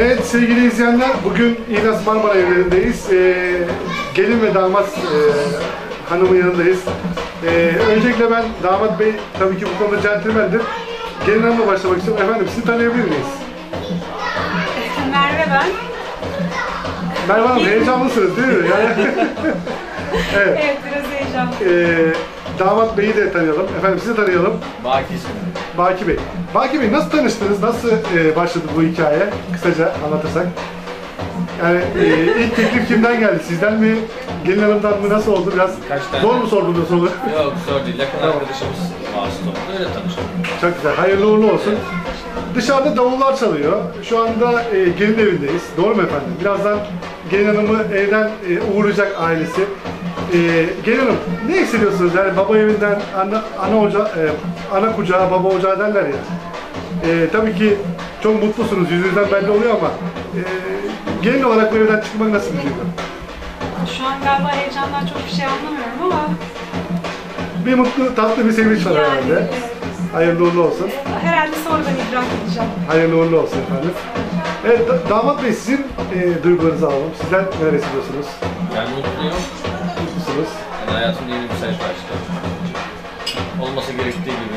Evet sevgili izleyenler, bugün İlyas Marmara evlerindeyiz. Gelin ve damat hanımın yanındayız. Öncelikle ben, damat bey tabii ki bu konuda centilmendir. Gelin hanımla başlamak istiyorum. Efendim sizi tanıyabilir miyiz? Merve ben. Merve Hanım heyecanlısınız değil mi? Yani... evet. Evet, biraz heyecanlı. Damat beyi de tanıyalım. Efendim sizi tanıyalım. Baki ismi. Baki Bey. Baki Bey nasıl tanıştınız? Nasıl başladı bu hikaye? Kısaca anlatırsak. Yani ilk teklif kimden geldi? Sizden mi? Gelin hanımdan mı? Nasıl oldu? Biraz zor mu sordunuz soru? Yok zor değil. Yakın arkadaşımız vasıta oldu. Öyle tanıştık. Çok güzel. Hayırlı uğurlu olsun. Dışarıda davullar çalıyor. Şu anda gelin evindeyiz. Doğru mu efendim? Birazdan gelin hanımı evden uğurlayacak ailesi. Gelin hanım, ne hissediyorsunuz? Yani baba evinden ana kucağı, baba ocağı derler ya. Tabii ki çok mutlusunuz, yüzünüzden belli oluyor ama gelin olarak bu evden çıkmak nasıl bir duygu? Şu an galiba heyecandan çok bir şey anlamıyorum ama... Bir mutlu, tatlı bir sevinç var herhalde. Evet. Hayırlı uğurlu olsun. Herhalde sonradan idrak edeceğim. Hayırlı uğurlu olsun efendim. Evet, damat bey sizin duygularınızı alalım. Sizler neler hissediyorsunuz? Yani mutluyum. Mutlusunuz. Yani hayatımda yeni bir sayfa açtım. Olması gerektiği gibi.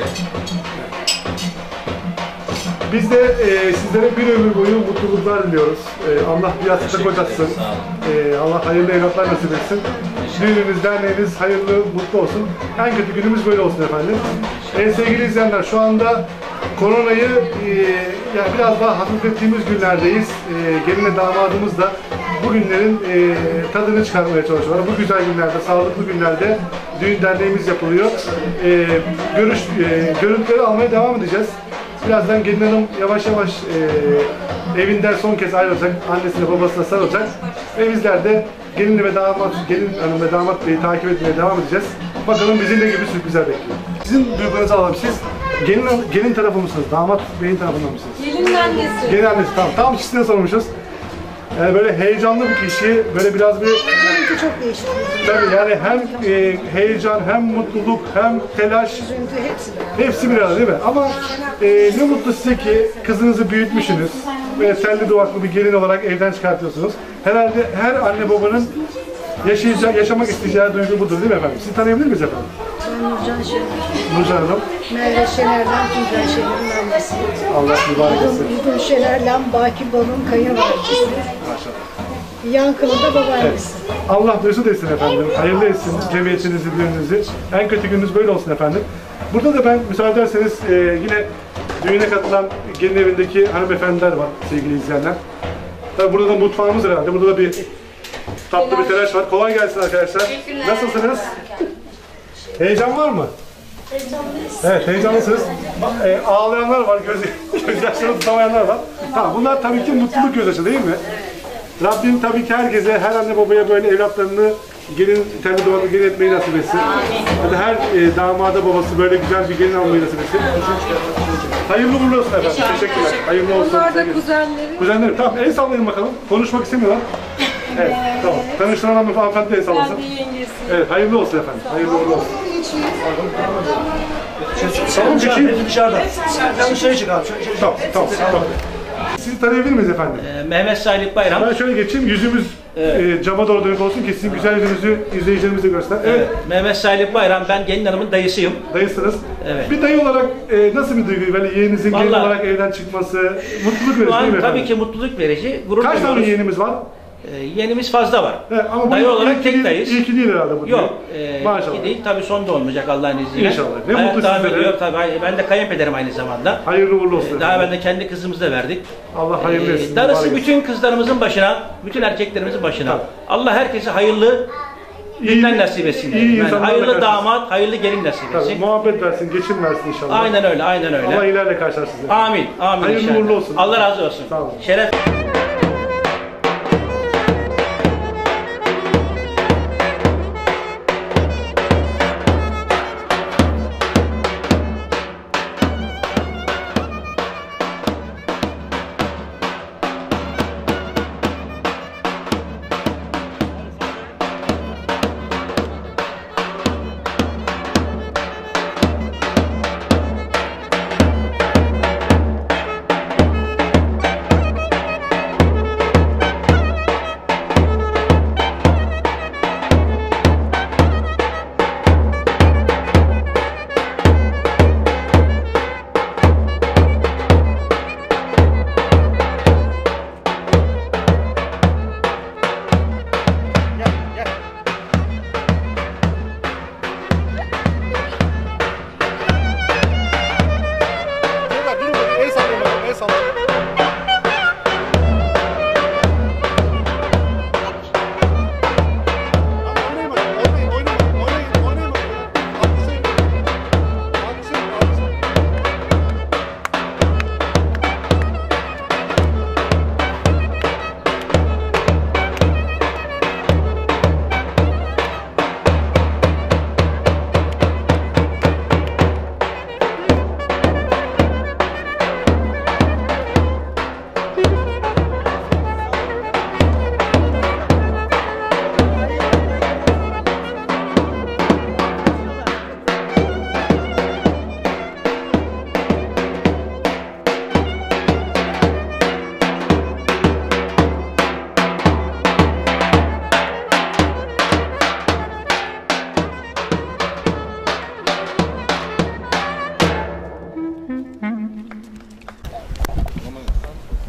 Biz de sizlere bir ömür boyu mutluluklar diliyoruz. Allah bir yastıkta kocasın. Allah hayırlı evlatlar nasip etsin. Düğününüz, derneğiniz hayırlı, mutlu olsun. En kötü günümüz böyle olsun efendim. Sevgili izleyenler, şu anda koronayı yani biraz daha hafiflettiğimiz günlerdeyiz. Gelinle damadımız da bu günlerin tadını çıkarmaya çalışıyorlar. Bu güzel günlerde, sağlıklı günlerde düğün derneğimiz yapılıyor. Görüntüleri almaya devam edeceğiz. Birazdan gelin hanım yavaş yavaş evinden son kez ayrılacak, annesine babasına sarılacak ve bizler de gelin hanım ve damat beyi takip etmeye devam edeceğiz. Bakalım bizi ne gibi sürprizler bekliyor. Sizin duygularınızı alalım. Siz gelin tarafı mısınız, damat beyin tarafından mısınız? Gelin annesi. Gelin annesi, tamam. Tam ikisine sormuşuz. Yani böyle heyecanlı bir kişi, böyle biraz bir... Üzüntü çok değişik. Tabii yani hem heyecan, hem mutluluk, hem telaş... Üzüntü hepsi beraber. Hepsi bir arada değil mi? Ama ne mutlu size ki kızınızı büyütmüşsünüz ve telli duvaklı bir gelin olarak evden çıkartıyorsunuz. Herhalde her anne babanın yaşamak isteyeceği duygu budur değil mi efendim? Sizi tanıyabilir miyiz efendim? Ben Nurcan Şener. Nurcan Hanım. Merve Şener'den Tuncay Şener'in annesi. Allah mübarek etsin. Bugün Şener'le Baki Bal'ın kayınvalidesi. Maşallah. Yankılı da babaannesi. Allah mesut etsin efendim. Hayırlı etsin cemiyetinizi, düğününüzü. En kötü gününüz böyle olsun efendim. Burada da ben müsaade ederseniz yine düğüne katılan gelin evindeki hanımefendiler var sevgili izleyenler. Tabii burada da mutfağımız herhalde. Burada da bir tatlı bir telaş var. Kolay gelsin arkadaşlar. Nasılsınız? Heyecan var mı? Heyecanlıyız. Evet, heyecanlısınız. Ağlayanlar var, gözyaşlarını tutamayanlar var. Tamam, bunlar tabii ki mutluluk gözyaşı değil mi? Rabbim tabii ki herkese, her anne babaya böyle evlatlarını telli duvaklı gelin etmeyi nasip etsin. Hadi her damada babası böyle güzel bir gelin almayı nasip etsin. Hayırlı uğurlu olsun efendim. Teşekkürler. Hayırlı olsun. Onlar da kuzenleri. Kuzenlerim, tamam el sallayın bakalım. Konuşmak istemiyorlar. Evet, tamam. Tanıştıran hanımefendi de el sallasın. Ben de yengesi. Evet, hayırlı olsun efendim. Hayırlı uğurlu olsun. Tamam geçeyim dışarıda. Sen dışarı çık abi. Tamam. Sizi tanıyabilir miyiz efendim? Mehmet Salih Bayram. Ben şöyle geçeyim, yüzümüz cama doğru dönük olsun ki sizin güzel yüzünüzü izleyicilerimize göster. Evet. Mehmet Salih Bayram, ben gelin hanımın dayısıyım. Dayısınız. Evet. Bir dayı olarak nasıl bir duygu? Böyle yeğeninizin gelin olarak evden çıkması, mutluluk verici değil mi efendim? Tabii ki mutluluk verici. Gurur Kaç tane duyuyoruz. yeğenimiz var? Yeğenimiz fazla var. Evet, ama Dayı bu olarak ilki tek değil, dayız. İlki değil herhalde bu. Yok. Maşallah. İki değil. Tabii son da olmayacak Allah'ın izniyle. İnşallah. Ne Hayat mutlu devam sizlere. ediyor. Tabii ben de kayınpederim aynı zamanda. Hayırlı uğurlu olsun Daha efendim. evvel de kendi kızımızı da verdik. Allah hayırlı etsin. Darısı mübarek bütün kızlarımızın başına, bütün erkeklerimizin başına. Tabii. Allah herkese hayırlı günler nasip etsin. iyi Yani insanlarla hayırlı karşılaşsın. damat, hayırlı gelin nasip Tabii, etsin. muhabbet versin, geçim versin inşallah. Aynen öyle, aynen öyle. Allah ileride karşılaşsın. Amin, amin Hayırlı inşallah. uğurlu olsun. Allah razı olsun. Sağ olun. Şeref.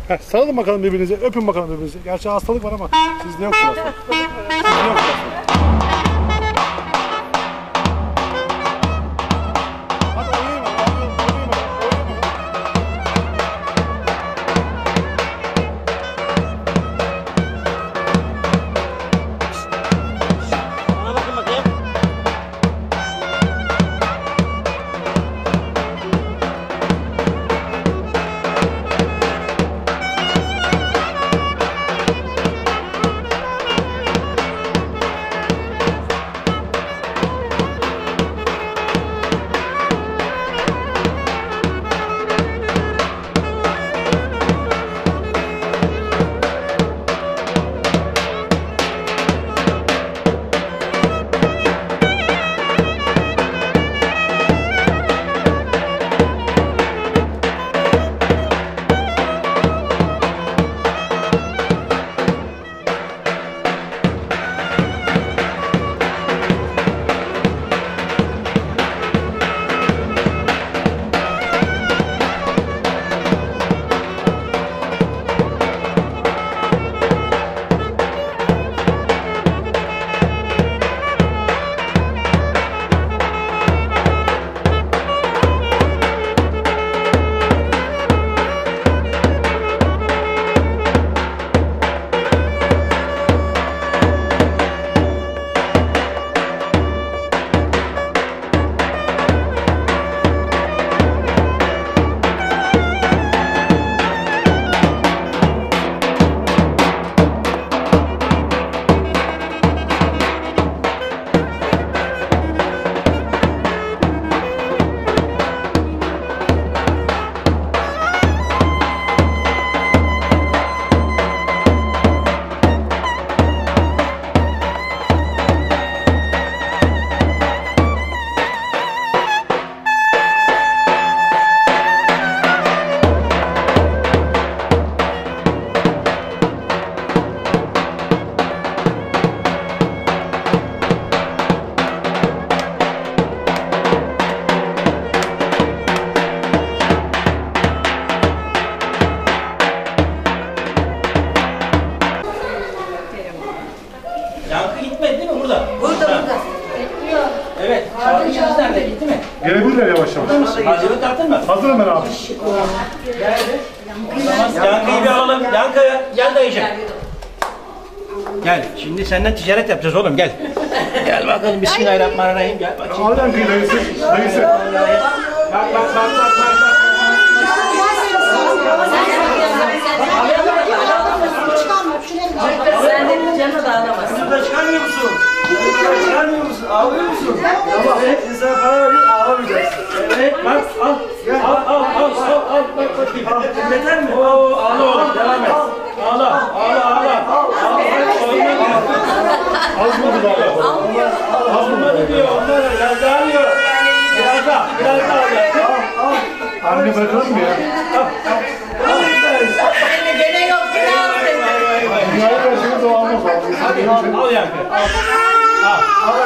Sarılın bakalım birbirinize, öpün bakalım birbirinize. Gerçi hastalık var ama sizde yok bu hastalık. Sizde yok bu hastalık. Hadi oynayın bakalım, oynayın bakalım, oynayın bakalım. Bana bakın bakayım. Yankı gitmedi değil mi burada? Burada. Evet. Şarkıcınız nerede? Gitti mi? Gelebilirler yavaş yavaş. Hazırlık yaptın mı? Hazırım ben abi. Yankı'yı bir alalım. Yankı gel dayıcım. Gel. Şimdi senden ticaret yapacağız oğlum gel. Gel bakalım bismillahirrahmanirrahim. Gel bakayım. Al Yankı'yı dayısı. Dayısı. Bak. Senin canı da alamaz. Bunu da çıkarmıyor musun? Çıkarmıyor musun? Ağlıyor musun? Tamam. İnsan para veriyor ağlamayacaksın. Evet bak al. Al. Bak bakayım. Yeter mi? Oo ağla oğlum devam et. Ağla. Az mı bu da? Olmadı diyor. Onlara biraz daha diyor. Biraz daha al. Anne bırakalım mı ya? Gene yok. Dünyaya verseniz o almaz abi. Al Yankı. Al.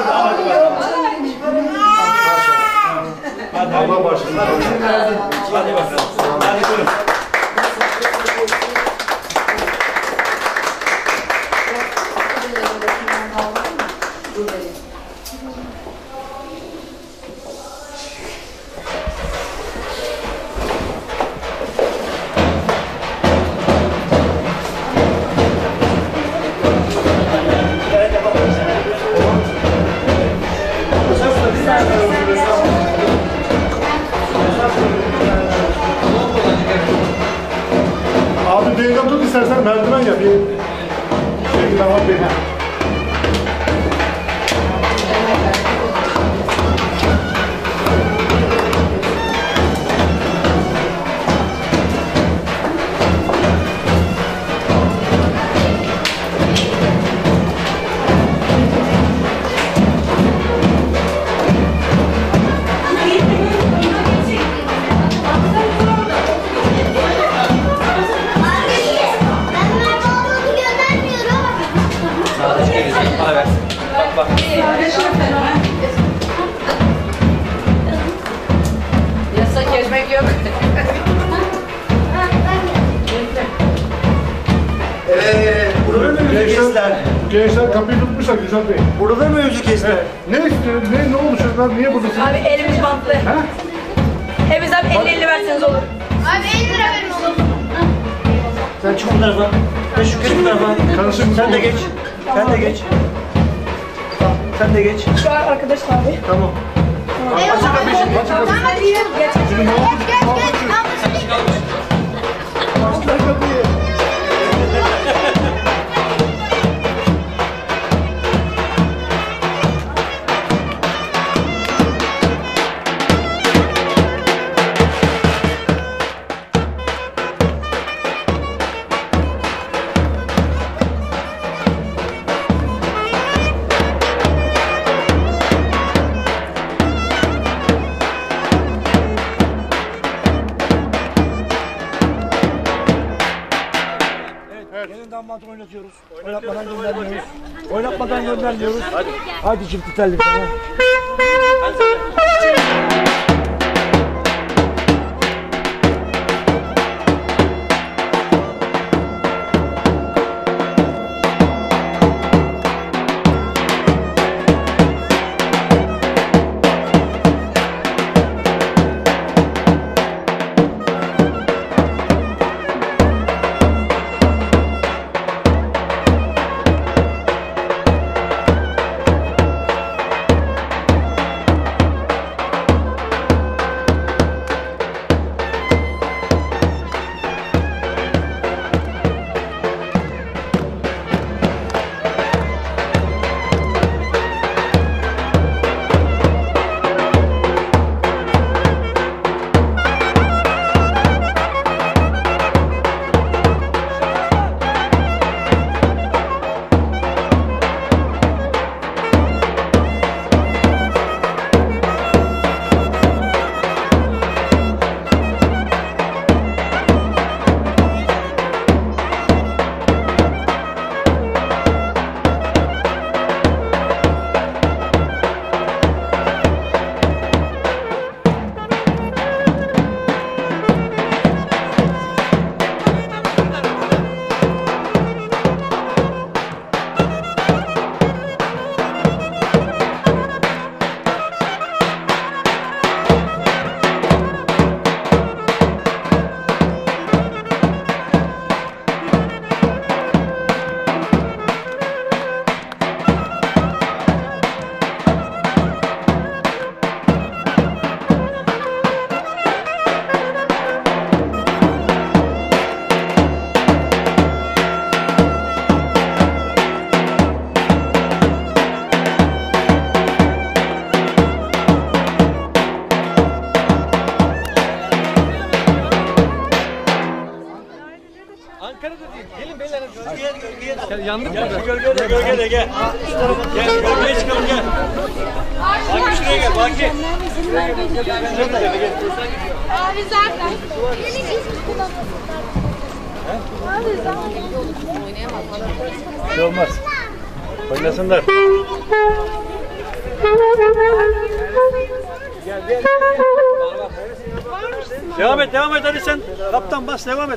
Hadi. Allah başlasın. Hadi bakalım. Hadi buyurun. gençler kapıyı tutmuşlar Güzel Bey. Burada mı mevzu kestiler? Ne istiyor? Ne oldu çocuklar? Niye buradasın? Abi elimiz bantlı. Ha? Hepiniz abi 50-50 verseniz olur. Abi 50 lira verin oğlum. Sen çık bu tarafa. Sen şu geç bu tarafa. Karışık. Sen de geç. Sen de geç. Sen de geç. Şu arkadaş abi. Tamam. Açın kapıyı şimdi. Tamam hadi yürü. Geç. Şimdi ne oldu? Geç. Açlar kapıyı. Gelin damat oynatıyoruz. Oynatmadan göndermiyoruz. Oynatmadan göndermiyoruz. Hadi çift telli sana. Yandık mı? Gölgede gölgede gel. Gel gölgeye çıkalım gel. Baki şuraya gel Baki. Abi zaten. Abi zaten. Bir şey olmaz. Oynasınlar. Devam et hadi sen. Kaptan bas devam et.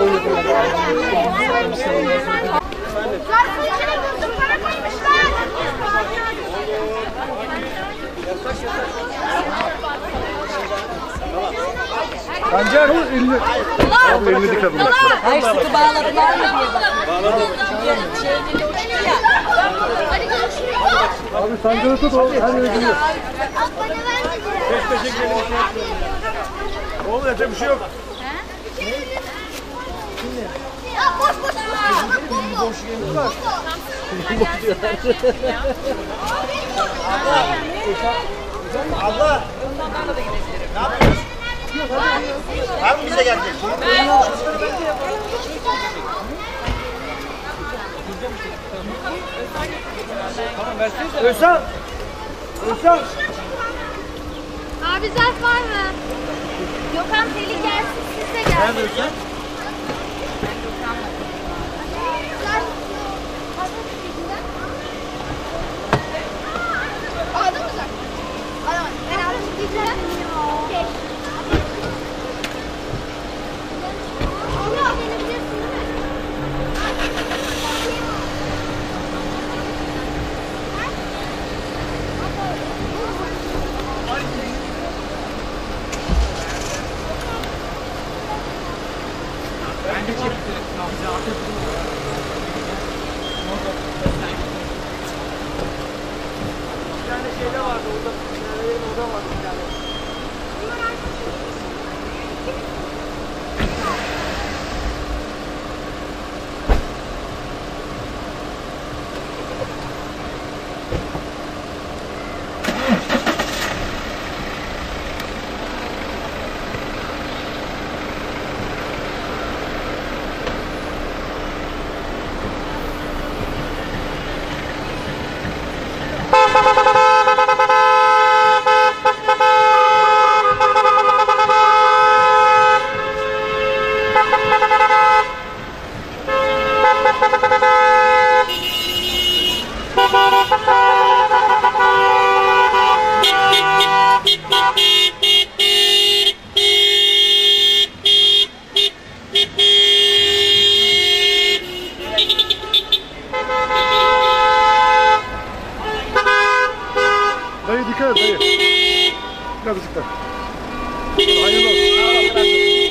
Zarfın içine buldum, para koymuşlar. Pancar 50. Abi 50 dikkat edin. Hayır sıkı bağladılar mı diye bakıyorum. Hadi görüşürüz. Abi sancarı tut o her yere gidiyor. Bana vermediler. Oğlum yapacak bir şey yok. Ya boş boş. Bak boş boş. Abla. Ne yapıyorsun? Var mı bize gelecek? Özcan. Özcan. Abi zarf var mı? Gökhan Pelin gelsin, siz de gelsin. Nerede Özcan? Zarf. Hazır şekilde. Aldın mı zarf? Alamadım. Ben aldım. Güzel. Okey. Allah gelebilirsin değil mi? Bir tane şeyde vardı orada. Orada vardı bir tane. Dayı dikkat et dayı. Biraz dikkat. Hayırlı olsun.